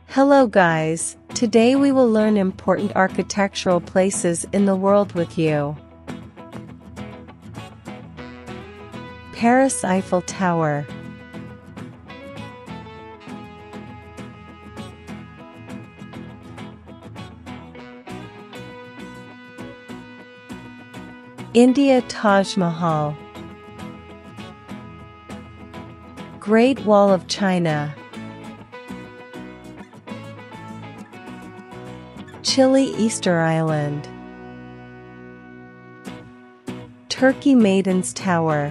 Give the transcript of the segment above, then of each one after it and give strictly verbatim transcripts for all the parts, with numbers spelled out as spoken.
Hello guys, today we will learn important architectural places in the world with you. Paris Eiffel Tower. India Taj Mahal. Great Wall of China. Chile Easter Island. Turkey Maiden's Tower.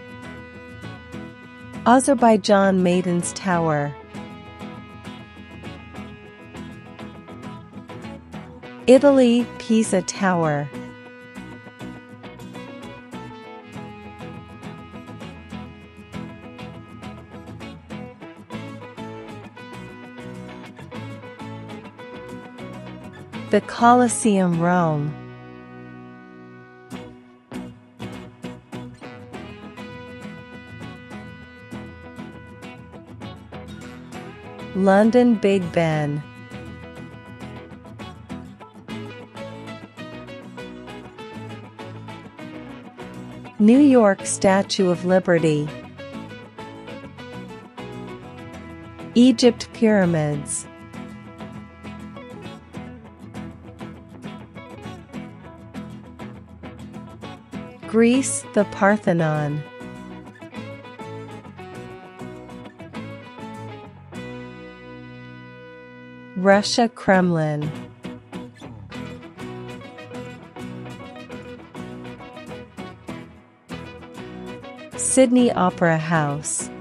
Azerbaijan Maiden's Tower. Italy Pisa Tower. The Colosseum Rome. London Big Ben. New York Statue of Liberty. Egypt Pyramids. Greece, the Parthenon. Russia Kremlin. Sydney Opera House.